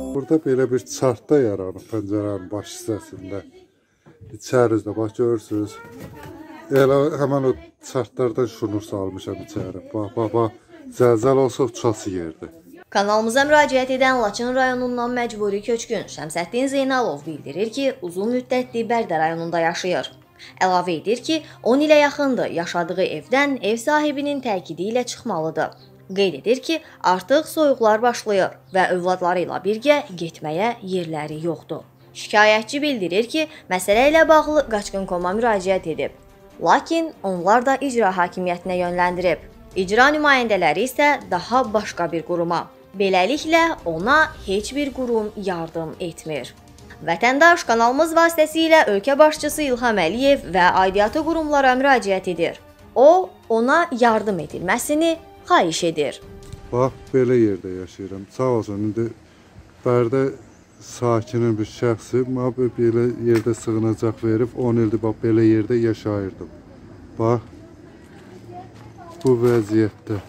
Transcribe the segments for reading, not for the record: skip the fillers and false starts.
Burada belə bir çartda yaranıb pəncərənin baş hissəsində. İçərizdə bax görürsünüz. Elə həmən o çartlardan şunur salmışam içəri. Bax. Zəlzələ olsa uçası yerdir. Kanalımıza müraciət edən Laçın rayonundan məcburi köçkün Şəmsəddin Zeynalov bildirir ki, uzun müddətli Bərdə rayonunda yaşayır. Əlavə edir ki, 10 ilə yaxındır yaşadığı evdən ev sahibinin təkidi ilə çıxmalıdır. Qeyd edir ki, artıq soyuqlar başlayır və övladları ilə birgə getməyə yerləri yoxdur. Şikayətçi bildirir ki, məsələ ilə bağlı Qaçqın.com-a müraciət edib. Lakin onlar da icra hakimiyyətinə yönləndirib. İcra nümayəndələri isə daha başqa bir quruma. Beləliklə, ona heç bir qurum yardım etmir. Vətəndaş kanalımız vasitəsilə ölkə başçısı İlham Əliyev və aidiyyatı qurumlara müraciət edir. O, ona yardım edilməsini xahiş edir. Bax, belə yerdə yaşayıram. Sağ olsun, indi Bərdə sakinin bir şəxsi belə yerdə sığınacaq verib, 10 ildir bax, belə yerdə yaşayırdım. Bax, bu vəziyyətdə.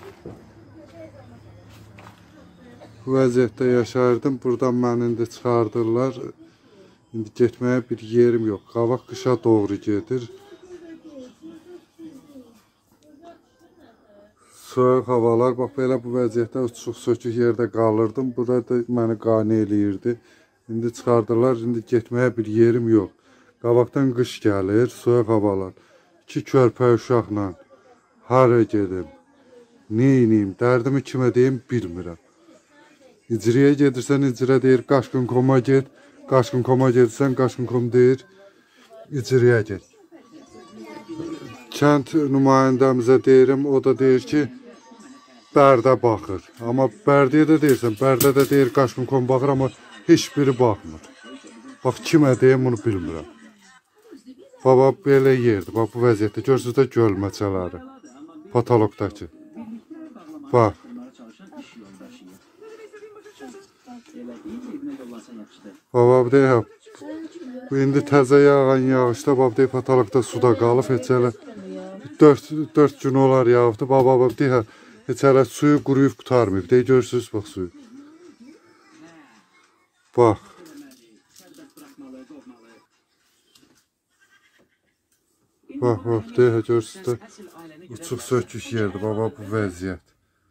Bu vəziyyətdə yaşayırdım. Buradan məni indi çıxardırlar. İndi getməyə bir yerim yox. Qavaq qışa doğru gedir. Soyuq havalar, bax belə bu vəziyyətdə uçuq sökük yerdə qalırdım. Burada məni qane eləyirdi. İndi çıxardırlar, indi getməyə bir yerim yox. Qabaqdan qış gəlir, soyuq havalar. 2 körpə uşaqla hara gedim, neyiniyim, dərdimi kimə deyim bilmirəm. İcriyə gedirsən, icrə deyir, Qaçqın.com-a get. Qaçqın.com-a gedirsən, Qaçqın.com deyir, icriyə get. Kənd nümayəndəmizə deyirəm, o da deyir ki, Bərdə baxır. Amma Bərdəyə də deyirsən, Bərdə də deyir, Qaçqın.com baxır, amma heç biri baxmır. Bax, kimə deyim, bunu bilmirəm. Baba, belə yerdir, bax, bu vəziyyətdə. Görürsünüz də gölməçələri, patologdakı. Bax. Baba, deyəm, bu indi təzə yağan yağışda, baba, deyib, patologda suda qalıb, heç elə 4 gün olar yağıbdı. Baba, deyəm, heç elə suyu quruyub qutarmayıb. Deyək, görürsünüz, bax, suyu. Bax. Bax, deyək, görürsünüz də uçuq sökük yerdir, baba, bu vəziyyət.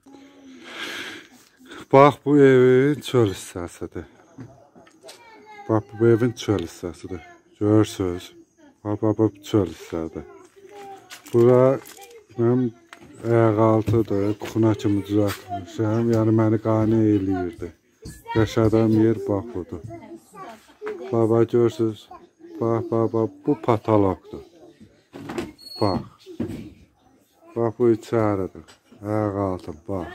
Bax, bu evin çöl hissəsidir. Bax, bu evin çöl hissəsidir. Görürsünüz. Bax, çöl hissədir. Bura mənim ayaqaltıdır, kuxuna kimi düzəltmişəm. Yəni, məni qane eləyirdi. Yaşadığım yer, bax, budur. Bax, görürsünüz. Bax, bu patologdur. Bax. Bax, bu içəridir. Ayaqaltım, bax.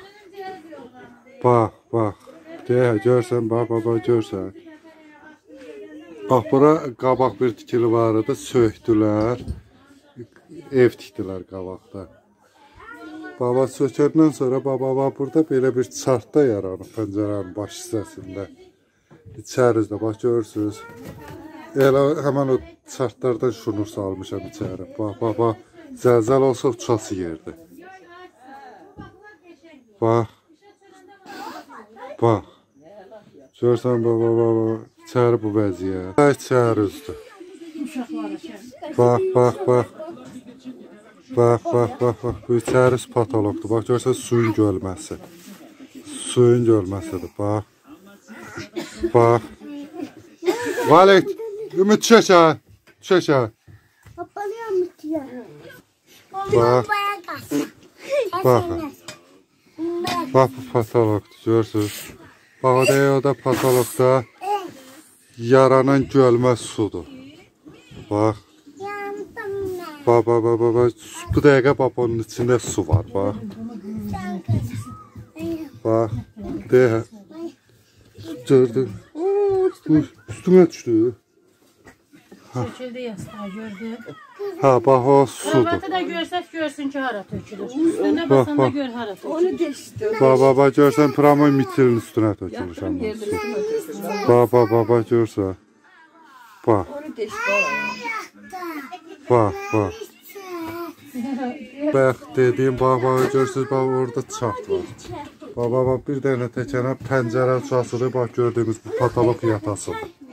Bax. Deyək, görsən, bax, görsən. Bax, bura qabaq bir tikili var idi, söktülər. Ev tikdilər qabaqda. Baba, sökəndən sonra, baba, burada belə bir çartda yaranıb pəncərənin baş hissəsində. İçərizdə, bax, görürsünüz. Elə həmən o çartlardan şunur salmışam içəri. Bax, zəlzələ olsa uçası yerdir. Bax. Görsən, baba, içəri bu vəziyyət. İçəri üzdür. Bax. Bu içəri patologdur. Bax, görsən, suyun gölməsi. Suyun gölməsidir, bax. Valet, ümid çəkər. Bax, bu patologdur, görürsünüz. Bax, o da patologda yaranan gölmə sudur. Bax. Bu dəqiqə, onun içində su var, bax. Bax, deyək. Gördün. Üstümə düşdü. Töküldü yastığa, gördün. Bax, o sudur. Övlatı da görsək, görsün ki, hara tökülür. Üstündə basanda gör, hara tökülür. Bax, görsən, promometrinin üstünə tökülür. Bax, görsən. Bax. Bax, dediyim, bax, görürsünüz, bax, orada çart var. Baba bir dənə təkənə pəncərə uçasıdır. Bax gördüyümüz bu patolog yatasıdır.